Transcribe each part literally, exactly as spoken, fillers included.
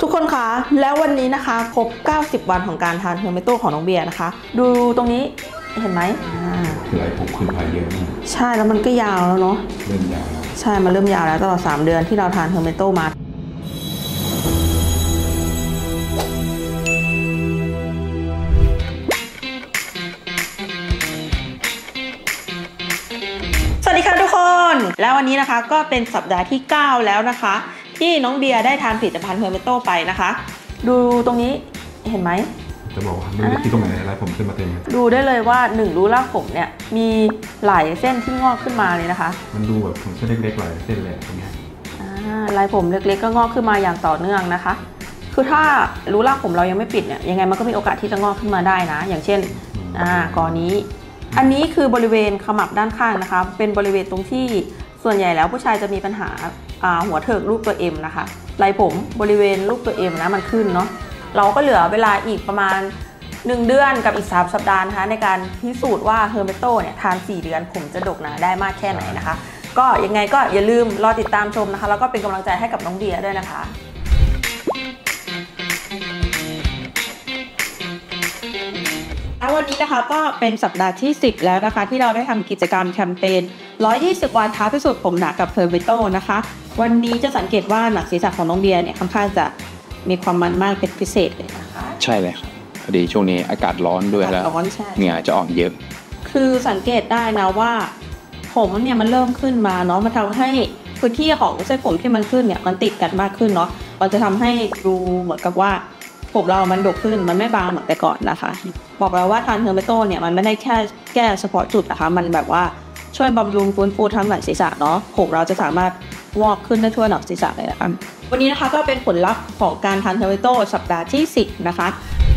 ทุกคนคะแล้ววันนี้นะคะครบเก้าสิบวันของการทานเฮอร์เมโตของน้องเบียร์นะคะดูตรงนี้เห็นไหมคือไรผมคือพายเยอะมากใช่แล้วมันก็ยาวแล้วเนาะเริ่มยาวแล้วใช่มันเริ่มยาวแล้วตลอดสามเดือนที่เราทานเฮอร์เมโตมาสวัสดีค่ะทุกคนแล้ววันนี้นะคะก็เป็นสัปดาห์ที่เก้าแล้วนะคะที่น้องเบียร์ได้ทานผลิตภัณฑ์เฮอร์เมโตไปนะคะดูตรงนี้เห็นไหมจะบอกว่าไม่ที่ตรงไหนอะไรผมขึ้นมาเต็มดูได้เลยว่าหนึ่งรูรากผมเนี่ยมีหลายเส้นที่งอกขึ้นมาเลยนะคะมันดูแบบผมเส้นเล็กๆหลายเส้นเลยตรงนี้ลายผมเล็กๆก็งอกขึ้นมาอย่างต่อเนื่องนะคะคือถ้ารูรากผมเรายังไม่ปิดเนี่ยยังไงมันก็มีโอกาสที่จะงอกขึ้นมาได้นะอย่างเช่นอ่ากอนี้อันนี้คือบริเวณขมับด้านข้างนะคะเป็นบริเวณตรงที่ส่วนใหญ่แล้วผู้ชายจะมีปัญหาหัวเถิกรูปตัว M นะคะลายผมบริเวณรูปตัว M นะมันขึ้นเนาะเราก็เหลือเวลาอีกประมาณหนึ่งเดือนกับอีกสามสัปดาห์นะคะในการพิสูจน์ว่าเฮอร์เมโตเนี่ยทานสี่เดือนผมจะดกหนาได้มากแค่ไหนนะคะก็ยังไงก็อย่าลืมรอติดตามชมนะคะแล้วก็เป็นกำลังใจให้กับน้องเบียร์ด้วยนะคะวันนี้นะคะก็เป็นสัปดาห์ที่สิบแล้วนะคะที่เราได้ทำกิจกรรมแคมเปญหนึ่งร้อยยี่สิบวันท้าพิสูจน์ผมหนากับเฮอร์เมโตนะคะวันนี้จะสังเกตว่าหนังศีรษะของน้องเบียร์เนี่ยค่อนข้างจะมีความมันมากเป็นพิเศษเลยนะคะใช่เลยครับพอดีช่วงนี้อากาศร้อนด้วยแล้วเหงื่อจะออกเยอะคือสังเกตได้นะว่าผมเนี่ยมันเริ่มขึ้นมาเนาะมันทำให้พื้นที่ของเส้นผมที่มันขึ้นเนี่ยมันติดกันมากขึ้นเนาะมันจะทำให้ดูเหมือนกับว่าผมเรามันดกขึ้นมันไม่บางเหมือนแต่ก่อนนะคะบอกแล้วว่าทานเฮอร์เมโตเนี่ยมันไม่ได้แค่แก้เฉพาะจุดนะคะมันแบบว่าช่วยบำรุงฟื้นฟูทั้งหนังศีรษะเนาะผมเราจะสามารถงอกขึ้นได้ทั่วหนังศีรษะเลยนะคะวันนี้นะคะก็เป็นผลลัพธ์ของการทานเฮอร์เมโตสัปดาห์ที่สิบนะคะ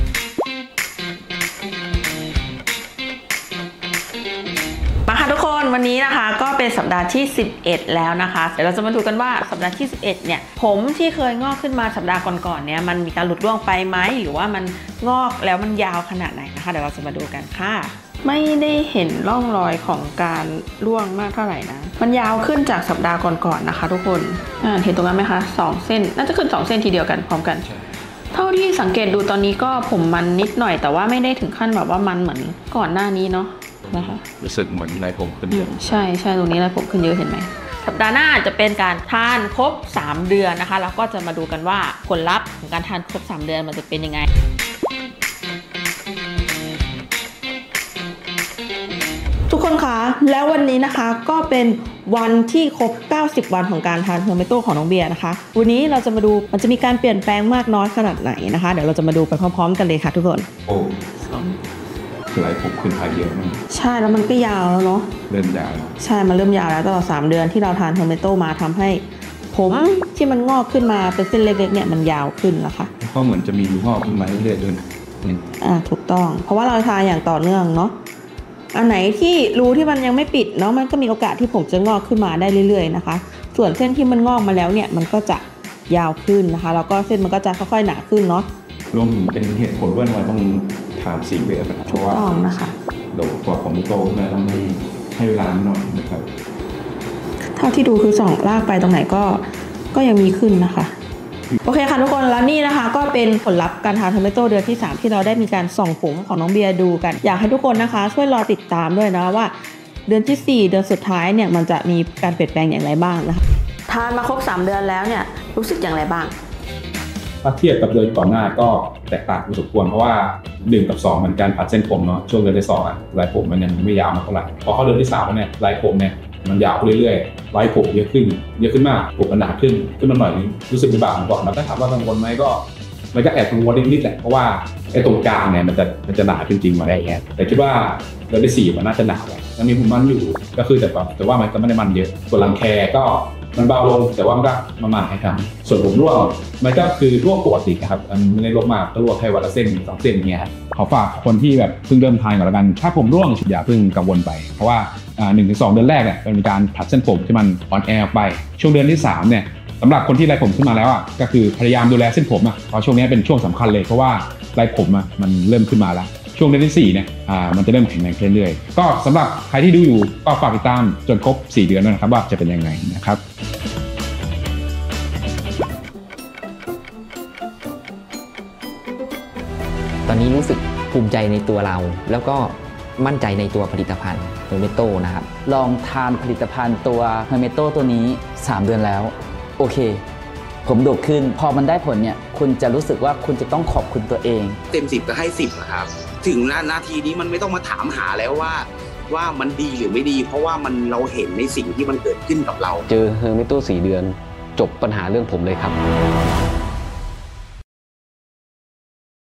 มาค่ะทุกคนวันนี้นะคะก็เป็นสัปดาห์ที่สิบเอ็ดแล้วนะคะเดี๋ยวเราจะมาดูกันว่าสัปดาห์ที่สิบเอ็ดเนี่ยผมที่เคยงอกขึ้นมาสัปดาห์ก่อนๆเนี่ยมันมีการหลุดร่วงไปไหมหรือว่ามันงอกแล้วมันยาวขนาดไหนนะคะเดี๋ยวเราจะมาดูกันค่ะไม่ได้เห็นร่องรอยของการร่วงมากเท่าไหร่นะมันยาวขึ้นจากสัปดาห์ก่อนๆนะคะทุกคนเห็นตรงนั้นไหมคะสองเส้นน่าจะขึ้นสองเส้นทีเดียวกันพร้อมกันเท่าที่สังเกตดูตอนนี้ก็ผมมันนิดหน่อยแต่ว่าไม่ได้ถึงขั้นแบบว่ามันเหมือนก่อนหน้านี้เนาะนะคะรู้สึกเหมือนลายผมขึ้นเยอะใช่ใช่ตรงนี้ลายผมขึ้นเยอะเห็นไหมสัปดาห์หน้าจะเป็นการทานครบสามเดือนนะคะแล้วก็จะมาดูกันว่าผลลัพธ์ของการทานครบสามเดือนมันจะเป็นยังไงทุกคนคะแล้ววันนี้นะคะก็เป็นวันที่ครบเก้าสิบวันของการทานเฮอร์เมโตของน้องเบียร์นะคะวันนี้เราจะมาดูมันจะมีการเปลี่ยนแปลงมากน้อยขนาดไหนนะคะเดี๋ยวเราจะมาดูไปพร้อมๆกันเลยค่ะทุกคนโอ้คือไรผมคือพายเยอะมากใช่แล้วมันก็ยาวแล้วเนาะเริ่มยาวแล้วใช่มันเริ่มยาวแล้วตลอดสามเดือนที่เราทานเฮอร์เมโตมาทำให้ผมที่มันงอกขึ้นมาเป็นเส้นเล็กๆเนี่ยมันยาวขึ้นแล้วค่ะก็เหมือนจะมีรูงอกขึ้นมาเรื่อยๆด้วยอ่าถูกต้องเพราะว่าเราทานอย่างต่อเนื่องเนาะอันไหนที่รูที่มันยังไม่ปิดเนาะมันก็มีโอกาสที่ผมจะงอกขึ้นมาได้เรื่อยๆนะคะส่วนเส้นที่มันงอกมาแล้วเนี่ยมันก็จะยาวขึ้นนะคะแล้วก็เส้นมันก็จะค่อยๆหนาขึ้นเนาะรวมถึงเป็นเหตุผลว่าเราต้องทานสี่เวฟเพราะว่านะคะโดยตัวผมโตขึ้นมาต้องให้ให้เวลาหน่อยนะครับเท่าที่ดูคือส่องลากไปตรงไหนก็ก็ยังมีขึ้นนะคะโอเคค่ะทุกคนแล้วนี่นะคะก็เป็นผลลัพธ์การทานเฮอร์เมโตเดือนที่สามที่เราได้มีการส่องผมของน้องเบียร์ดูกันอยากให้ทุกคนนะคะช่วยรอติดตามด้วยนะว่าเดือนที่สี่เดือนสุดท้ายเนี่ยมันจะมีการเปลี่ยนแปลงอย่างไรบ้างนะคะทานมาครบสามเดือนแล้วเนี่ยรู้สึกอย่างไรบ้างถ้าเทียบกับเดือนก่อนหน้าก็แตกต่างพอสมควรเพราะว่าหนึ่งกับสองมันการผัดเส้นผมเนาะช่วงเดือนที่สองอะลายผมมันยังไม่ยาวมากเท่าไหร่พอเข้าเดือนที่สามแล้วเนี่ยลายผมเนี่ยมันยาวเรื่อยๆลายผมเยอะขึ้นเยอะขึ้นมากผมมันหนาขึ้นขึ้นมาหน่อยนึงรู้สึกเป็นบางก่อนแล้วถ้าถามว่ากังวลไหมก็มันก็แอบกังวลนิดๆแหละเพราะว่าไอ้ตรงกลางเนี่ยมันจะมันจะหนาขึ้นจริงมาได้แค่แต่คิดว่าเดือนที่สี่มันน่าจะหนาแล้วมันมีผมมันอยู่ก็คือแต่แต่ว่ามันก็ไม่ได้มันเยอะส่วนรังแคก็มันเบาลงแต่ว่ามันก็มามันให้ทำส่วนผมร่วงมันก็คือร่วงปกติครับมันไม่ได้ร่วงมากก็ร่วงแค่วันละเส้นสองเส้นอย่างเงี้ยครับขอฝากคนที่แบบเพิ่งเริ่มทานก่อนละกันถ้าผมร่วงอย่าเพิ่งกังวลไปเพราะว่าหนึ่งถึงสองเดือนแรกเนี่ยมันมีการผัดเส้นผมที่มันอ่อนแอออกไปช่วงเดือนที่สามเนี่ยสำหรับคนที่ไรผมขึ้นมาแล้วอ่ะก็คือพยายามดูแลเส้นผมอ่ะเพราะช่วงนี้เป็นช่วงสำคัญเลยเพราะว่าไรผมอ่ะมันเริ่มขึ้นมาแล้วช่วงเดือนที่สี่เนี่ยอ่ามันจะเริ่มแข็งแรงขึ้นเรื่อยๆก็สำหรับใครที่ดูอยู่ก็ฝากติดตามจนครบสี่เดือนด้วยนะครับว่าจะเป็นยังไงนะครับตอนนี้รู้สึกภูมิใจในตัวเราแล้วก็มั่นใจในตัวผลิตภัณฑ์เฮอร์เมโตนะครับลองทานผลิตภัณฑ์ตัวเฮอร์เมโตตัวนี้สามเดือนแล้วโอเคผมโดดขึ้นพอมันได้ผลเนี่ยคุณจะรู้สึกว่าคุณจะต้องขอบคุณตัวเองเต็มสิบก็ให้สิบครับถึงนาทีนี้มันไม่ต้องมาถามหาแล้วว่าว่ามันดีหรือไม่ดีเพราะว่ามันเราเห็นในสิ่งที่มันเกิดขึ้นกับเราเจอเฮอร์เมโตสี่เดือนจบปัญหาเรื่องผมเลยครับ